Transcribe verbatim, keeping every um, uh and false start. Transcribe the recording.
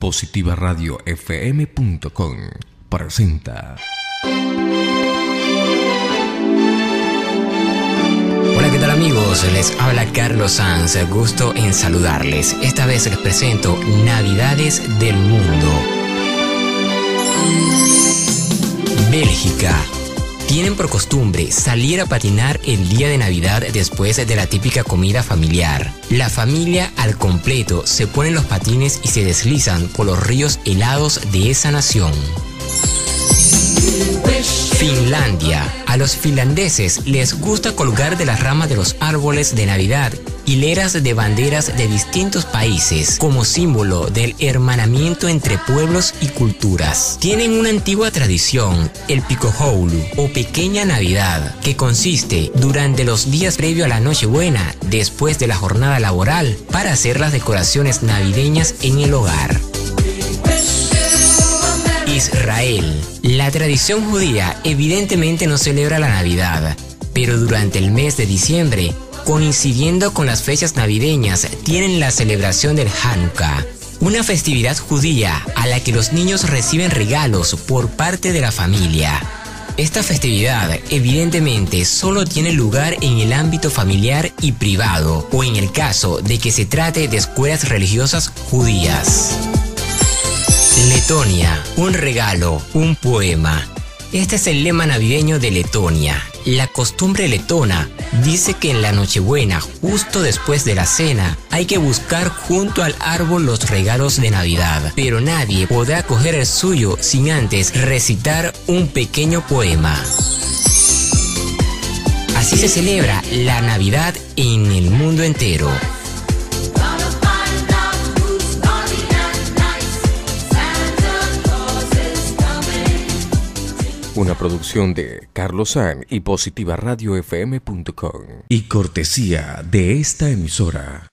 Positiva Radio F M punto com presenta. Hola, ¿qué tal amigos? Les habla Carlos Sanz, gusto en saludarles. Esta vez les presento Navidades del Mundo. Bélgica. Tienen por costumbre salir a patinar el día de Navidad después de la típica comida familiar. La familia al completo se pone en los patines y se deslizan por los ríos helados de esa nación. Finlandia. A los finlandeses les gusta colgar de las ramas de los árboles de Navidad hileras de banderas de distintos países como símbolo del hermanamiento entre pueblos y culturas. Tienen una antigua tradición, el Pikkujoulu o Pequeña Navidad, que consiste durante los días previo a la Nochebuena, después de la jornada laboral, para hacer las decoraciones navideñas en el hogar. Israel. La tradición judía evidentemente no celebra la Navidad, pero durante el mes de diciembre, coincidiendo con las fechas navideñas, tienen la celebración del Hanukkah, una festividad judía a la que los niños reciben regalos por parte de la familia. Esta festividad evidentemente solo tiene lugar en el ámbito familiar y privado, o en el caso de que se trate de escuelas religiosas judías. Letonia, un regalo, un poema. Este es el lema navideño de Letonia. La costumbre letona dice que en la Nochebuena, justo después de la cena, hay que buscar junto al árbol los regalos de Navidad, pero nadie podrá coger el suyo sin antes recitar un pequeño poema. Así se celebra la Navidad en el mundo entero. Una producción de Carlos Sanz y Positiva Radio F M punto com y cortesía de esta emisora.